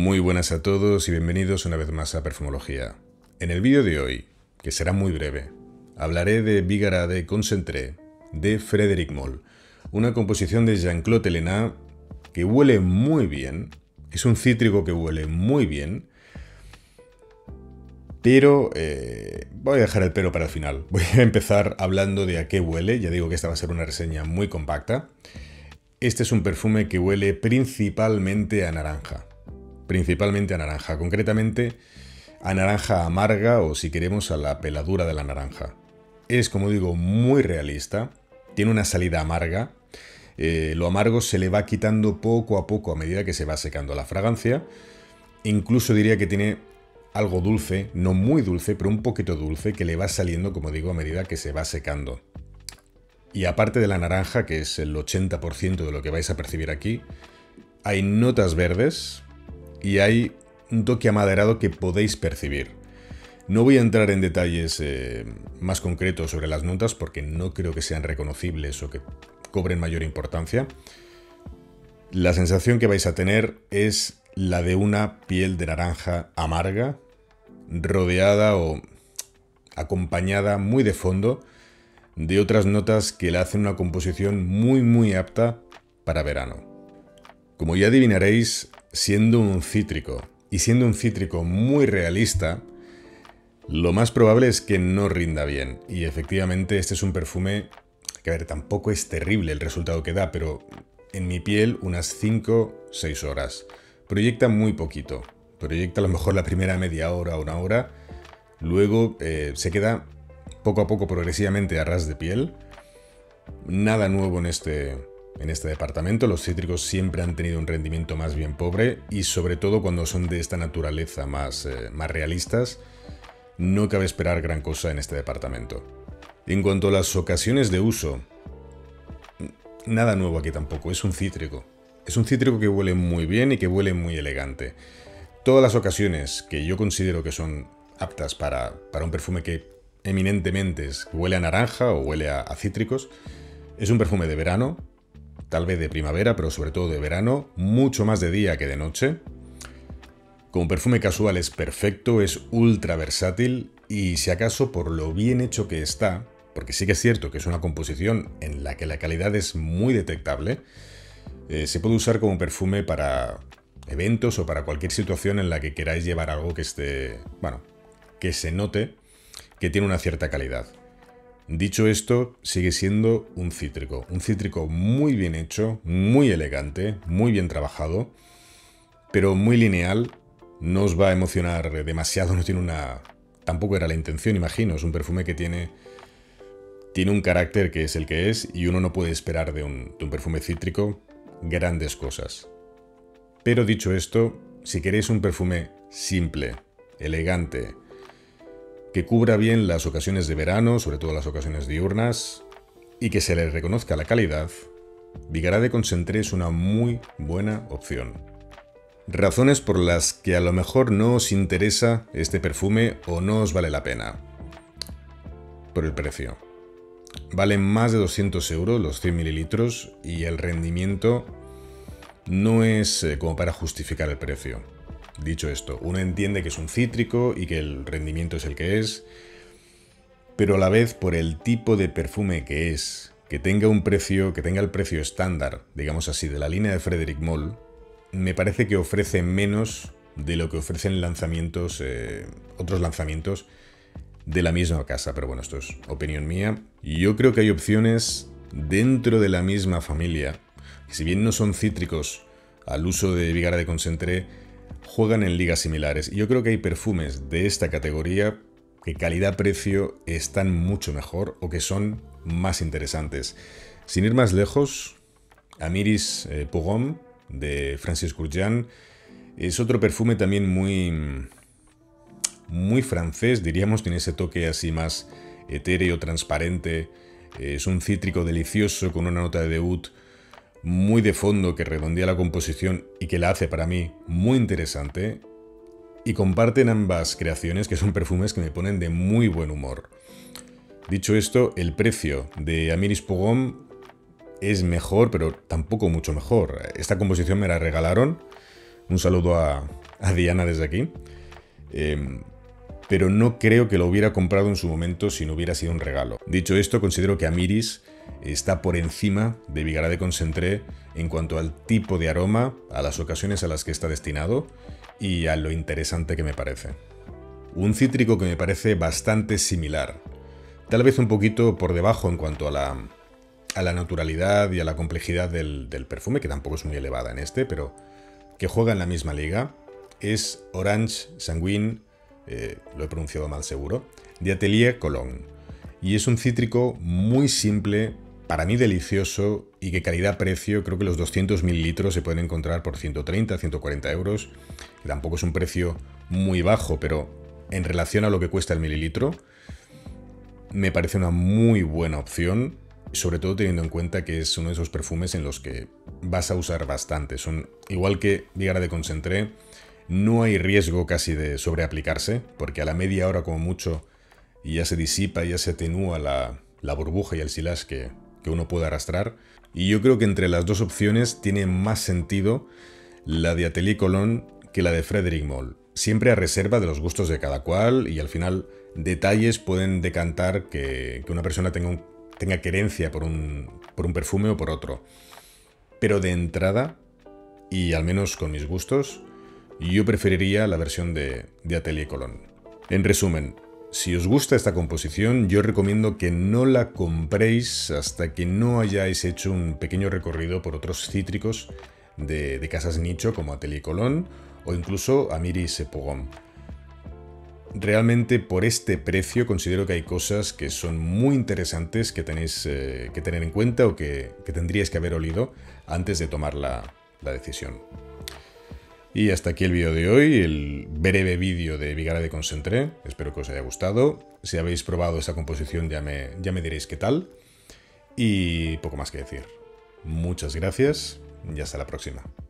Muy buenas a todos y bienvenidos una vez más a Perfumología. En el vídeo de hoy, que será muy breve, hablaré de Bigara de Concentré de Frédéric Malle, una composición de Jean-Claude Ellena que huele muy bien, es un cítrico que huele muy bien, pero voy a dejar el pero para el final. Voy a empezar hablando de a qué huele, ya digo que esta va a ser una reseña muy compacta. Este es un perfume que huele principalmente a naranja. Concretamente a naranja amarga o, si queremos, a la peladura de la naranja. Es, como digo, muy realista, tiene una salida amarga, lo amargo se le va quitando poco a poco a medida que se va secando la fragancia, incluso diría que tiene algo dulce, no muy dulce, pero un poquito dulce, que le va saliendo, como digo, a medida que se va secando. Y aparte de la naranja, que es el 80% de lo que vais a percibir aquí, hay notas verdes y hay un toque amaderado que podéis percibir. No voy a entrar en detalles más concretos sobre las notas porque no creo que sean reconocibles o que cobren mayor importancia. La sensación que vais a tener es la de una piel de naranja amarga, rodeada o acompañada muy de fondo de otras notas que le hacen una composición muy apta para verano. Como ya adivinaréis, siendo un cítrico muy realista, lo más probable es que no rinda bien. Y efectivamente este es un perfume que, a ver, tampoco es terrible el resultado que da, pero en mi piel unas 5-6 horas. Proyecta muy poquito. Proyecta a lo mejor la primera media hora o una hora. Luego se queda poco a poco, progresivamente, a ras de piel. Nada nuevo en este departamento. Los cítricos siempre han tenido un rendimiento más bien pobre y, sobre todo, cuando son de esta naturaleza más realistas, no cabe esperar gran cosa en este departamento. En cuanto a las ocasiones de uso, nada nuevo aquí tampoco. Es un cítrico. Es un cítrico que huele muy bien y que huele muy elegante. Todas las ocasiones que yo considero que son aptas para un perfume que eminentemente huele a naranja o huele a cítricos, es un perfume de verano, tal vez de primavera, pero sobre todo de verano, mucho más de día que de noche. Como perfume casual es perfecto, es ultra versátil y, si acaso, por lo bien hecho que está, porque sí que es cierto que es una composición en la que la calidad es muy detectable, se puede usar como perfume para eventos o para cualquier situación en la que queráis llevar algo que esté, bueno, que se note que tiene una cierta calidad. Dicho esto, sigue siendo un cítrico muy bien hecho, muy elegante, muy bien trabajado, pero muy lineal. No os va a emocionar demasiado, no tiene una... Tampoco era la intención, imagino. Es un perfume que tiene un carácter que es el que es y uno no puede esperar de un perfume cítrico grandes cosas. Pero dicho esto, si queréis un perfume simple, elegante, que cubra bien las ocasiones de verano, sobre todo las ocasiones diurnas, y que se le reconozca la calidad, Bigara de Concentré es una muy buena opción. Razones por las que a lo mejor no os interesa este perfume o no os vale la pena. Por el precio. Valen más de 200 euros los 100 mililitros y el rendimiento no es como para justificar el precio. Dicho esto, uno entiende que es un cítrico y que el rendimiento es el que es, pero a la vez, por el tipo de perfume que es, que tenga el precio estándar, digamos así, de la línea de Frédéric Malle, me parece que ofrece menos de lo que ofrecen otros lanzamientos de la misma casa. Pero bueno, esto es opinión mía. Yo creo que hay opciones dentro de la misma familia, que, si bien no son cítricos al uso de Bigara de Concentré, juegan en ligas similares. Y yo creo que hay perfumes de esta categoría que calidad-precio están mucho mejor o que son más interesantes. Sin ir más lejos, Amiris Pour Homme de Francis Kurkdjian es otro perfume también muy francés, diríamos. Tiene ese toque así más etéreo, transparente. Es un cítrico delicioso con una nota de oud muy de fondo que redondea la composición y que la hace, para mí, muy interesante. Y comparten ambas creaciones, que son perfumes que me ponen de muy buen humor. Dicho esto, el precio de Amiris Pour Homme es mejor, pero tampoco mucho mejor. Esta composición me la regalaron. Un saludo a a Diana desde aquí. Pero no creo que lo hubiera comprado en su momento si no hubiera sido un regalo. Dicho esto, considero que Amiris está por encima de Vigarà de Concentré en cuanto al tipo de aroma, a las ocasiones a las que está destinado y a lo interesante que me parece. Un cítrico que me parece bastante similar, tal vez un poquito por debajo en cuanto a la naturalidad y a la complejidad del perfume, que tampoco es muy elevada en este, pero que juega en la misma liga, es Orange Sanguine, lo he pronunciado mal seguro, de Atelier Cologne. Y es un cítrico muy simple, para mí delicioso, y que calidad-precio, creo que los 200 mililitros se pueden encontrar por 130, 140 euros, que tampoco es un precio muy bajo, pero en relación a lo que cuesta el mililitro, me parece una muy buena opción, sobre todo teniendo en cuenta que es uno de esos perfumes en los que vas a usar bastante. Son igual que Vigarà de Concentré, no hay riesgo casi de sobreaplicarse, porque a la media hora como mucho ya se disipa, ya se atenúa la burbuja y el silage que uno puede arrastrar. Y yo creo que entre las dos opciones tiene más sentido la de Atelier Cologne que la de Frédéric Malle. Siempre a reserva de los gustos de cada cual, y al final detalles pueden decantar que una persona tenga querencia por un perfume o por otro. Pero de entrada, y al menos con mis gustos, yo preferiría la versión de Atelier Cologne. En resumen, si os gusta esta composición, yo recomiendo que no la compréis hasta que no hayáis hecho un pequeño recorrido por otros cítricos de casas nicho como Atelier Cologne o incluso Amiris et Pougon. Realmente por este precio considero que hay cosas que son muy interesantes que tenéis que tener en cuenta o que tendríais que haber olido antes de tomar la decisión. Y hasta aquí el vídeo de hoy, el breve vídeo de Vigarà de Concentré. Espero que os haya gustado. Si habéis probado esta composición ya me diréis qué tal. Y poco más que decir. Muchas gracias y hasta la próxima.